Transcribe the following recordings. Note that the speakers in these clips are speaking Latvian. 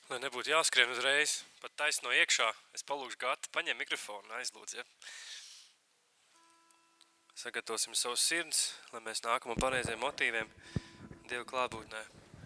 Lai nebūtu jāskrien uzreiz, pat taisn no iekšā, es palūkšu Gati, paņem mikrofonu, aizlūdz, ja? Sagatavosim savus sirds, lai mēs nākam ar pareiziem motīviem Dieva klātbūtnē.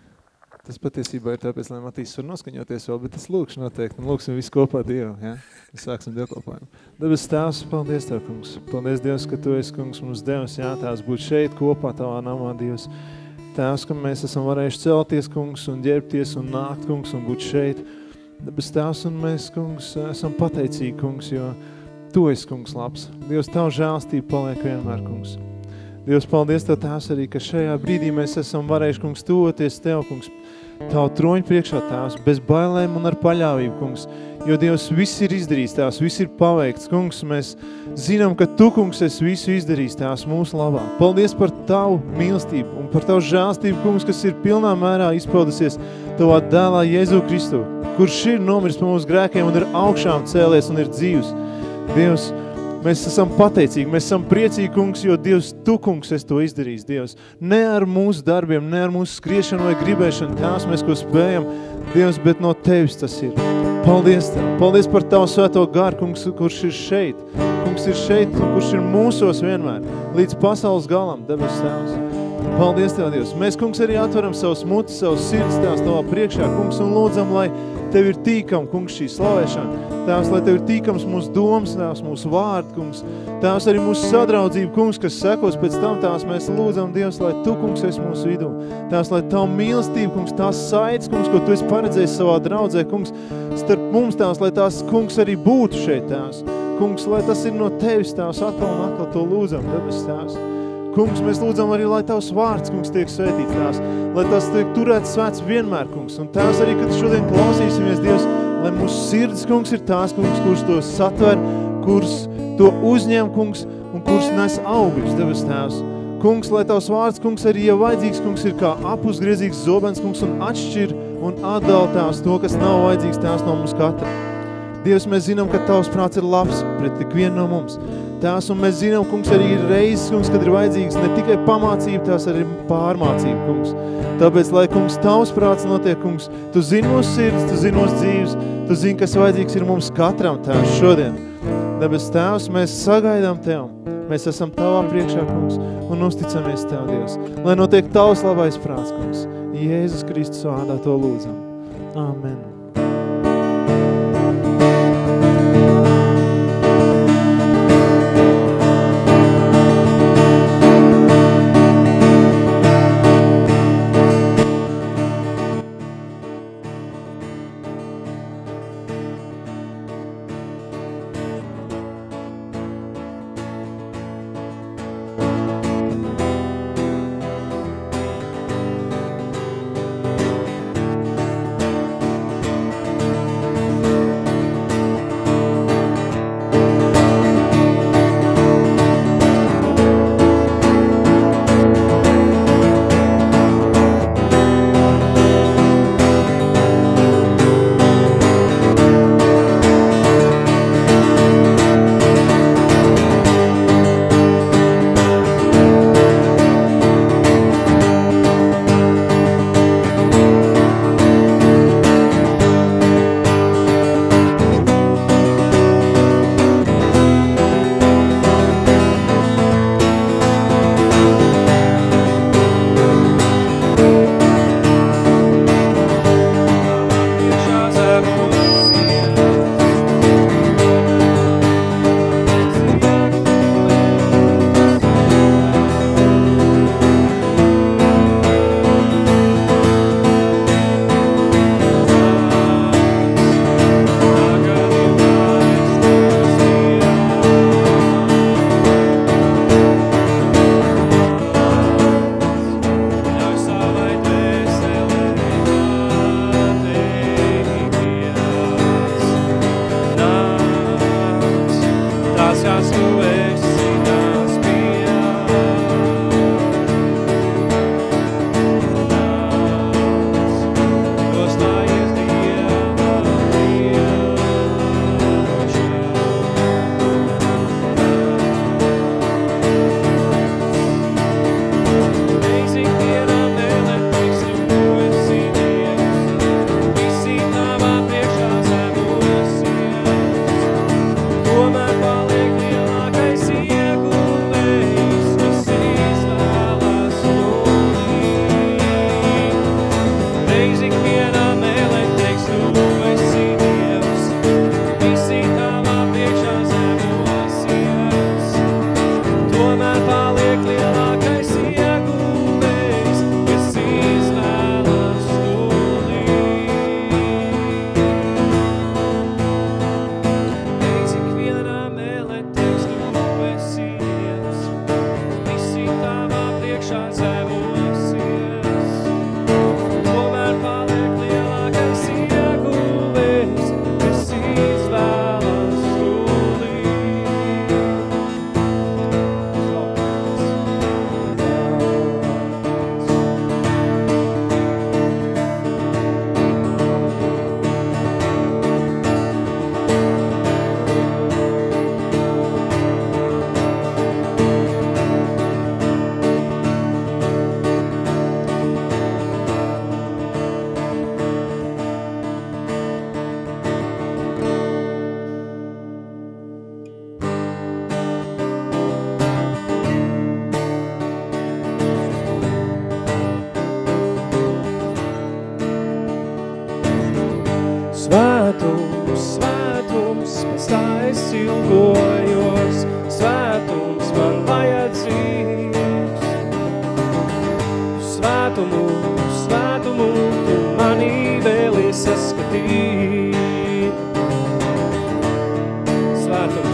Tas patiesībā ir tāpēc, lai Matīs var noskaņoties vēl, bet es lūkšu noteikti, un lūksim visu kopā Dievu, ja? Mēs sāksim dievkalpojumu. Debes Tēvs, paldies Tev, kungs. Paldies, Dievs, ka Tu esi, kungs, mums devis, jā, Tēvs, būt šeit kopā Tavā namā, Dievs. Tēvs, ka mēs esam varējuši celties, kungs, un ģērbties, un nākt, kungs, un būt šeit. Debes Tēvs, un mēs, kungs, esam pateicīgi, kungs, jo Tu esi, kungs, labs. Dievs, Tavu žēlstību paliek vienmēr, kungs. Dievs, paldies Tev, Tēvs, arī, ka šajā brīdī mēs esam varējuši, kungs, tuvoties Tev, kungs, Tavu troņu priekšā, Tēvs, bez bailēm un ar paļāvību, kungs. Jo, Dievs, viss ir izdarīts, Tēvs, viss ir paveikts, kungs. Mēs zinām, ka Tu, kungs, esi visu izdarījis, Tēvs, mūsu labā. Paldies par Tavu mīlestību un par Tavu žēlstību, kungs, kas ir pilnā mērā izpaudusies Tavā dēlā Jēzu Kristu, kurš ir nomiris par mūsu grēkiem un ir augšām cēlies un ir dzīvs. Dievs, mēs esam pateicīgi, mēs esam priecīgi, kungs, jo Dievs, Tu, kungs, esi to izdarījis, Dievs. Ne ar mūsu darbiem, ne ar mūsu skriešanu vai gribēšanu, Tēvs, mēs ko spējam, Dievs, bet no Tevis tas ir. Paldies Tev, paldies par Tavu svēto garu, kungs, kurš ir šeit. Kungs ir šeit, kurš ir mūsos vienmēr, līdz pasaules galam, debes Tēvs. Paldies Tev, Dievs. Mēs, kungs, arī atveram savus mutis, savus sirds, Tēvs, Tavā priekšā, kungs, un lūdzam, lai Tev ir tīkam, kungs, šī slavēšana. Tēvs, lai Tev ir tīkams mūsu domas, Tēvs, mūsu vārdi, kungs. Tēvs, arī mūsu sadraudzība, kungs, kas sekos pēc tam, Tēvs, mēs lūdzam, Dievs, lai Tu, kungs, esi mūsu vidū. Tēvs, lai Tavu mīlestība, kungs, tās saites, kungs, ko Tu esi paredzējis savā draudzē, kungs, starp mums, Tēvs, lai tās, kungs, arī būtu šeit, Tēvs. Kungs, lai tas ir no Tevis, Tēvs, atkal un atkal to lūdzam, debes Tēvs. Kungs, mēs lūdzam arī, lai Tavs vārds, kungs, tiek svētīts, Tēvs, lai tas tiek turēts svēts vienmēr, kungs. Un Tēvs arī, kad šodien klausīsimies, Dievs, lai mūsu sirds, kungs, ir tās, kungs, kurš to satver, kurš to uzņem, kungs, un kurš nes augļus, debes Tēvs. Kungs, lai Tavs vārds, kungs, arī, ja vajadzīgs, kungs, ir kā apusgriezīgs zobens, kungs, un atšķir un atdala Tēvs to, kas nav vajadzīgs, Tēvs, no mums katra. Dievs, mēs zinām, ka Tavs prāts ir labs pret tik vienu no mums. Tās, un mēs zinām, kungs, arī ir reizes, kungs, kad ir vajadzīgs ne tikai pamācība, tās arī pārmācība, kungs. Tāpēc, lai, kungs, Tavs prāts notiek, kungs, Tu zini mūsu sirds, Tu zini mūsu dzīves, Tu zini, kas vajadzīgs ir mums katram, Tēvs, šodien. Debes Tēvs, mēs sagaidām Tev, mēs esam Tavā priekšā, kungs, un uzticamies Tev, Dievs. Lai notiek Tavs labais prāts, kungs. Jēzus Kristus vārdā to lūdzam. Amen. Svētums, svētums, pēc tā es ilgojos, svētums man vajadzīgs. Svētumu, svētumu, tu manī vēli saskatīt. Svētums,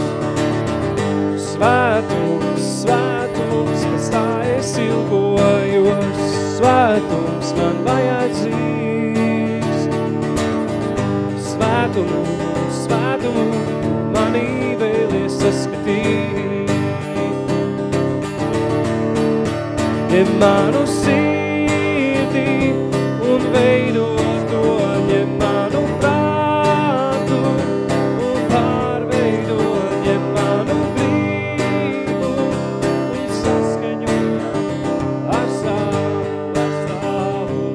svētums, svētums, pēc tā es ilgojos, svētums man vajadzīgs. Svētumu, svētumu, manī vēlies saskatīt. Ņem manu sirdī un veido to, ņem manu prātu un pārveido, ņem manu gribu un saskaņo ar savu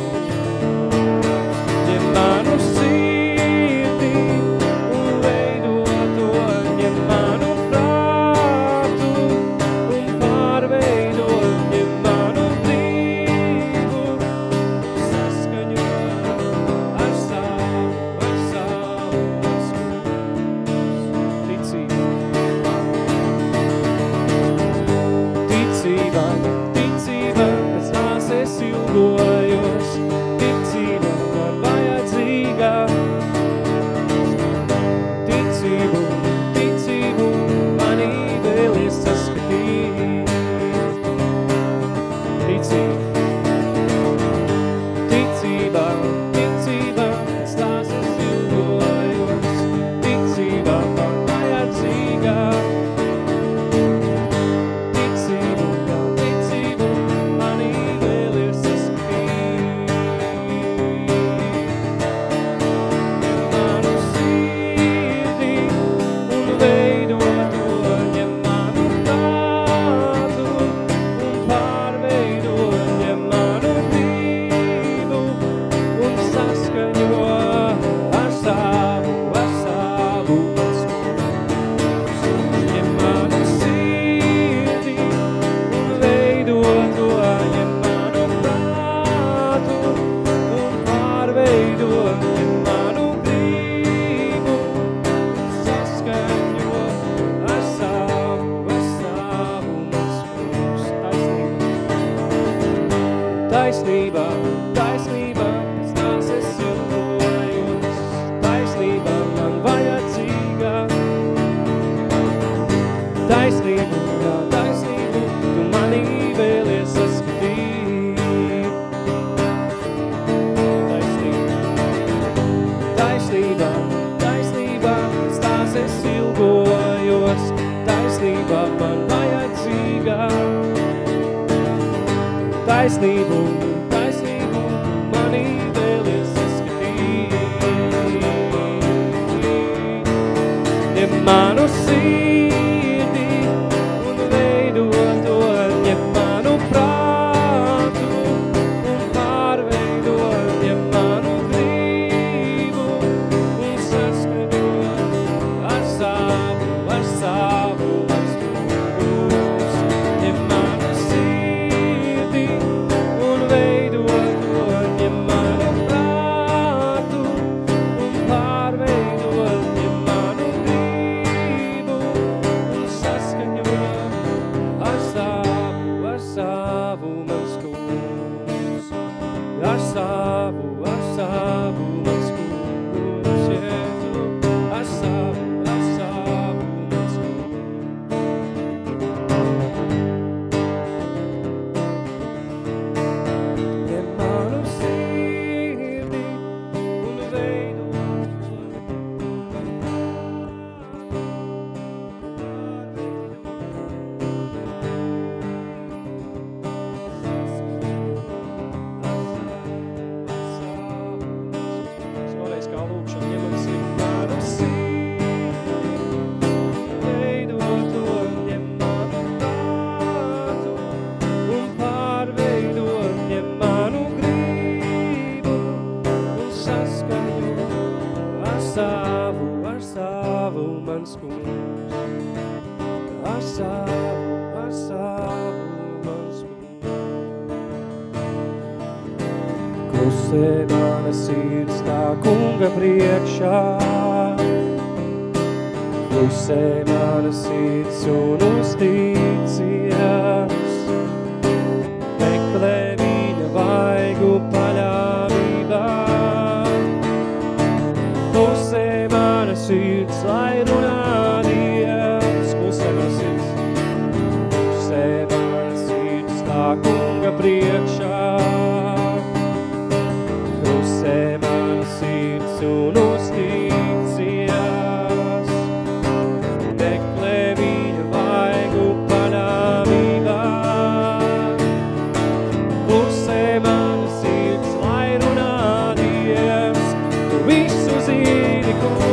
ņem manu sirdī un veido to, ņem manu prātu un pārveido, ņem manu gribu un saskaņo ar savu ticība, ticība, pēc tās es ilgojos, ticība man vajadzīga. Ticību, ticību, manī vēlies saskatīt. Ticība, ticība, ticība, pēc tās es ilgojos, ticība man vajadzīga. Ticību, ticību, manī vēlies saskatīt. Ņem manu sirdī un veido to, ņem manu prātu un pārveido, ņem manu gribu un saskaņo ar savu mans kungs. Ņem manu sirdī un veido to, ņem manu prātu un pārveido, ņem manu gribu un saskaņo ar savu mans kungs. Taisnība, taisnība, pēc tās es ilgojos, taisnība man vajadzīga. Taisnību, jā, taisnību, tu manī vēlies saskatīt. Taisnība, taisnība, pēc tās es ilgojos, taisnība man vajadzīga. Taisnību, taisnību, manī vēlies saskatīt. Ņem manu sirdī un veido to, ņem manu prātu un pārveido, ņem manu gribu un saskaņo ar savu mans kungs. Ņem manu sirdī un veido to, ņem manu prātu un pārveido, ņem manu gribu un saskaņo ar savu mans kungs. Ar savu mans kungs, Jēzu, ar savu mans kungs. Ņem manu sirdī un veido Vēlreiz kā lūkšana, ņem manu sirdī, veido to, ņem manu prātu un pārveido, ņem manu gribu un saskaņo ar savu mans kungs. Ar savu mans kungs. Klusē mana sirds tā kunga priekšā. Klusē mana sirds un uztīcies. Meklē viņa vaigu paļāvībā. Klusē mana sirds, lai runā Dievs. Klusē mana sirds. Klusē mana sirds tā kunga priekšā. Klusē mana sirds un uztīcies. Meklē viņa vaigu paļāvībā. Klusē mana sirds, lai runā Dievs. Tu visu zini,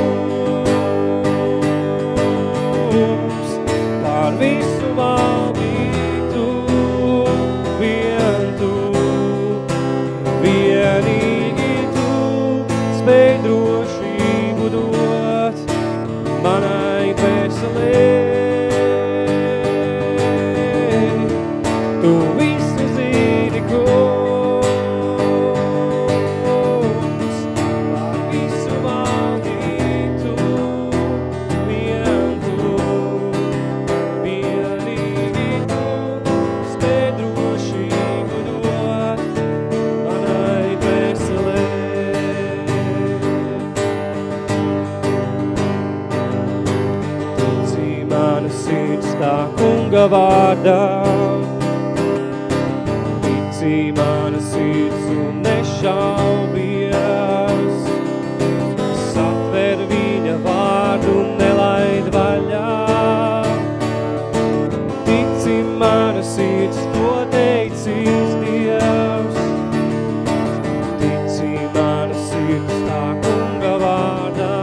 kungs, pār visu valdītu, vien tu, vienīgi tu, spēj drošību dot manai dvēselē. Tu visu zini, kungs, pār visu valdītu, vien tu, vienīgi tu, spēj drošību dot manai dvēselē. Ticī mana sirds tā kunga vārdā. Ticī mana sirds un nešaubies. Satver viņa vārdu, nelaid vaļā. Ticī mana sirds, to teicīs Dievs. Ticī mana sirds tā kunga vārdā.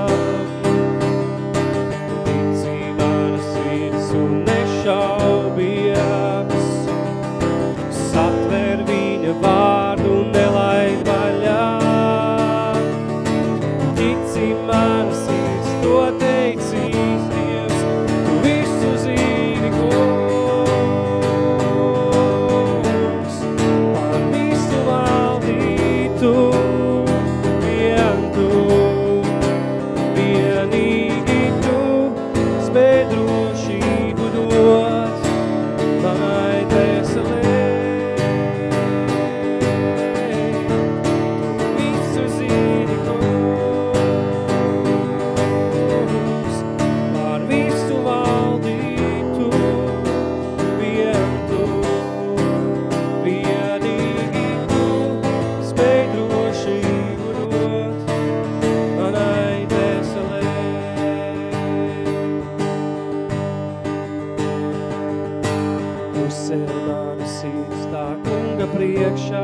Ticī mana sirds un nešaubies. Satver viņa vārdu, nelaid vaļā. Ticī mana sirds, to teicīs Dievs. Tu visu zini, kungs, pār visu valdītu, vien tu, vienīgi tu, spēj drošību dot manai dvēselē. Tu visu zini, kungs, pār visu valdītu, vien tu, vienīgi tu, spēj drošību dot manai dvēselē. Klusē mana sirds tā kunga priekšā.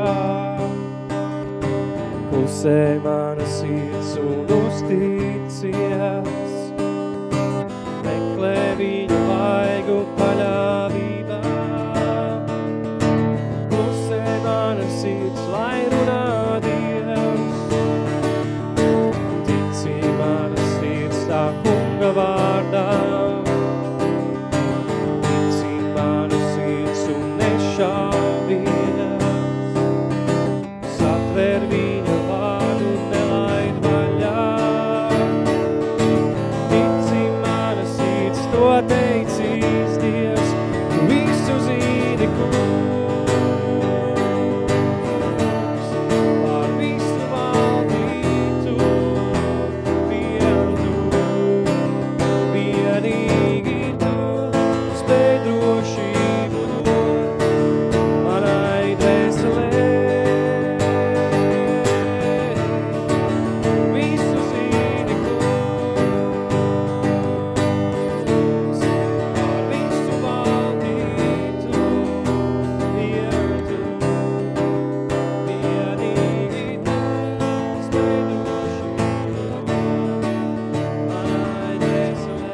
Klusē mana sirds un uztīcies. Meklē viņa vaigu paļāvībā. Klusē mana sirds, lai runā Dievs. Ticī mana sirds tā kunga vārdā. Ticī mana sirds un nešaubies. Satver viņa vārdu, nelaid vaļā. Ticī mana sirds, to teicīs Dievs. Tu visu zini, kungs, pār visu valdītu, vien tu, vienīgi tu, spēj drošību dot manai dvēselē. Visu zini, kungs, pār visu valdītu, vien tu, vienīgi tu, spēj drošību dot manai dvēselē.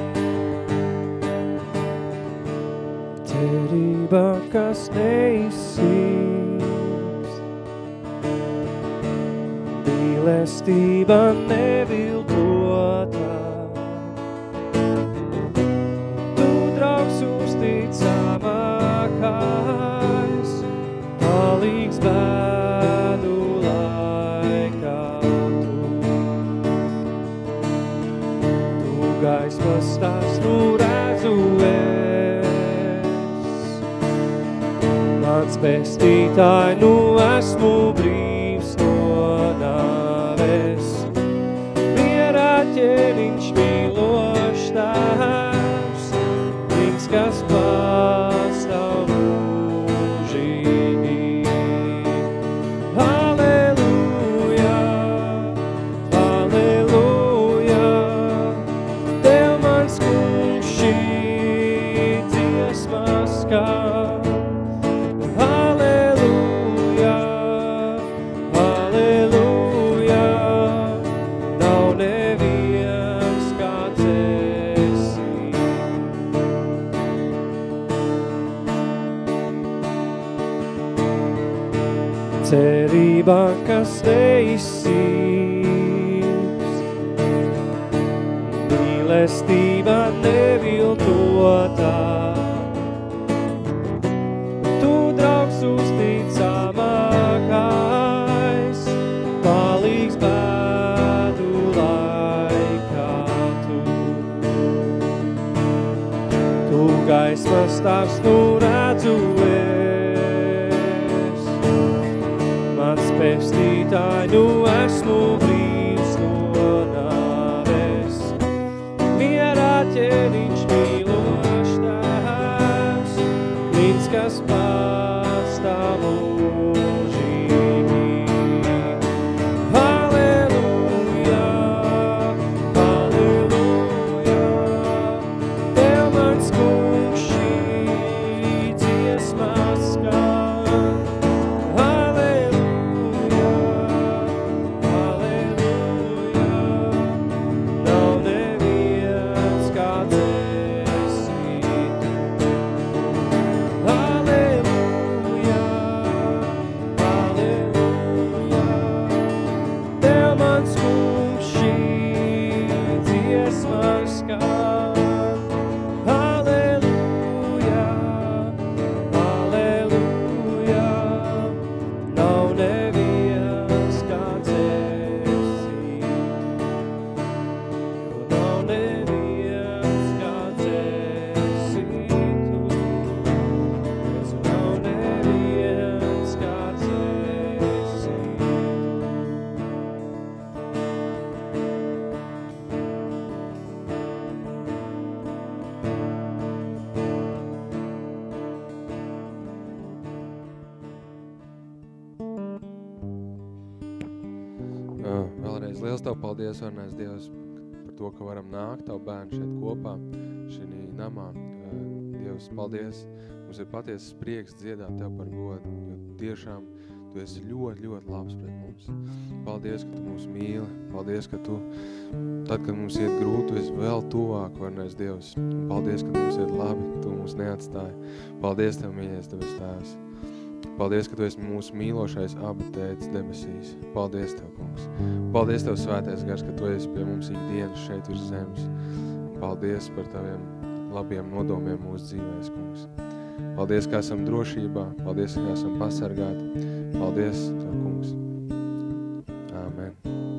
Cerība, kas neizsīkst, mīlestība neviltota. Tu, draugs, uzticamākais, palīgs bēdu laikā. pestītāji, nu esmu brīvs no nāves. Mierā ķēniņš mīlošs tēvs, viņš, kas pastāv mūžīgi. Halleluja, halleluja, Tev mans kungs šī dziesma skan. Halleluja, halleluja, nav neviens kāds esi. Cerībā, kas neizsīkst, mīlestība neviltotā. Tu, draugs, uzticamākais, palīgs bēdu laikā tu. Tu gaismas stāvs, nu redzu es, mans pestītāji, nu esmu brīvs no nāves. Mierā ķēniņš mīlošs tēvs, viņš, kas pastāv mūžīgi. Halleluja, halleluja, Tev mans kungs šī dziesma skan. Halleluja, halleluja, nav neviens kāds esi tu. Halleluja, halleluja, Tev mans kungs šī dziesma skan. Halleluja, halleluja, nav neviens kāds esi. Jo nav neviens kāds esi tu. Jēzu, nav neviens kāds esi. Vēlreiz liels Tev paldies, varnais Dievs, par to, ka varam nākt Tavu bērnu šeit kopā, šī namā. Dievs, paldies, mums ir patiesas prieks dziedāt Tev par godu, jo tiešām Tu esi ļoti, ļoti labs pret mums. Paldies, ka Tu mūs mīli, paldies, ka Tu, tad, kad mums iet grūti, Tu esi vēl tuvāk, varnais Dievs. Paldies, ka mums iet labi, Tu mūs neatstāji. Paldies Tev, mīļais Tevs Tēvs. Paldies, ka Tu esi mūsu mīlošais Aba Tētis debesīs. Paldies Tev, kungs. Paldies Tev, Svētais Gars, ka Tu esi pie mums ikdienas šeit virs zemes. Paldies par Taviem labiem nodomiem mūsu dzīvēs, kungs. Paldies, ka esam drošībā. Paldies, ka esam pasargāti. Paldies Tev, kungs. Āmen.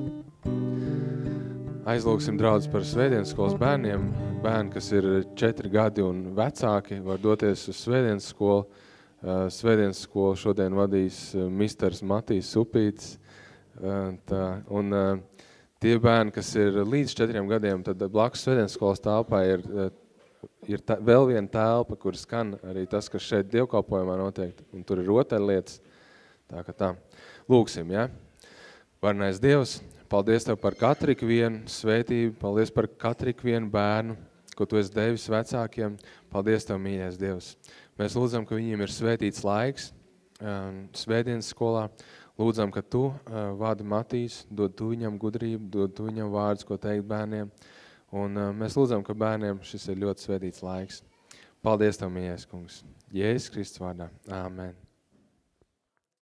Aizlūksim draudz par svētdienas skolas bērniem. Bērni, kas ir 4 gadi un vecāki, var doties uz svētdienas skolu. Svētdienas skolu šodien vadīs misters Matīs Supīts. Tie bērni, kas ir līdz 4 gadiem, tad blakus svētdienas skolas telpā ir vēl viena telpa, kur skan arī tas, kas šeit dievkalpojumā notiek. Un tur ir rotaļlietas. Tā. Lūksim, ja? Varnais Dievs, paldies Tev par katru vienu svētību, paldies par katru vienu bērnu, ko Tu esi devis vecākiem. Paldies Tev, mīļais Dievs. Mēs lūdzam, ka viņiem ir svētīts laiks svētdienas skolā. Lūdzam, ka Tu vadi Matīs, dod Tu viņam gudrību, dod Tu viņam vārdus, ko teikt bērniem. Un mēs lūdzam, ka bērniem šis ir ļoti svētīts laiks. Paldies Tev, mīļais kungs. Jēzus Kristus vārdā. Āmen.